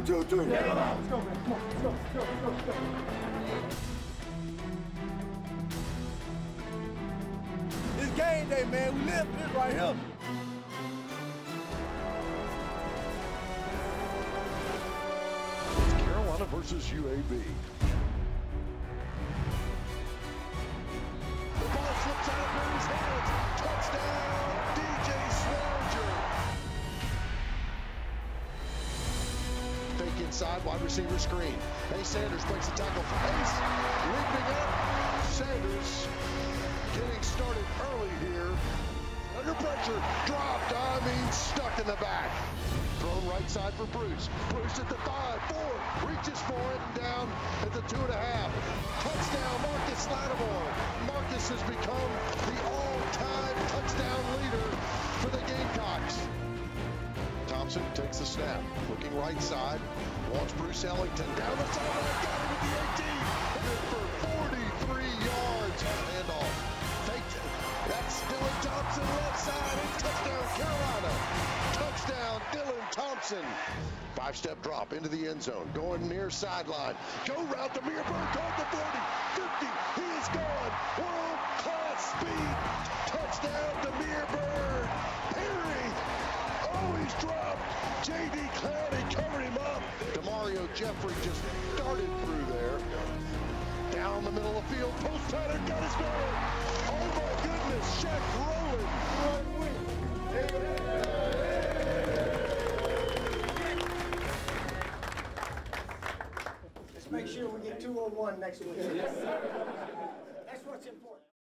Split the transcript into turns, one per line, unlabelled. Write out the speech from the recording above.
2, 3. Let's go, man. Come on. Let's go. It's game day, man. We live this right here.
Carolina versus UAB. The ball slips out of Purdy's hands. Touchdown, DJ Swearinger. Fake inside, wide receiver screen. Ace Sanders breaks the tackle for Ace. Leaping up, Sanders getting started early here. Under pressure, dropped, stuck in the back. Thrown right side for Bruce. Bruce at the 5, 4, reaches for it and down at the 2.5. Touchdown, Marcus Lattimore. Marcus has become the all-time touchdown leader for the Gamecocks. Thompson takes the snap, looking right side, wants Bruce Ellington down the sideline, got him at the 18, and in for 43 yards on handoff. Faked it. That's Dylan Thompson left side, and touchdown Carolina. Touchdown Dylan Thompson. 5-step drop into the end zone, going near sideline. Go route to Meerberg, toward the 40, 50, he is gone. World-class speed. Touchdown to Meerberg. Perry. Oh, he's dropped. J.D. Clowney covered him up. DeMario Jeffrey just darted through there. Down the middle of the field, post pattern, got his man. Oh my goodness, Shaq rolling.
Let's make sure we get 201 next week. That's what's important.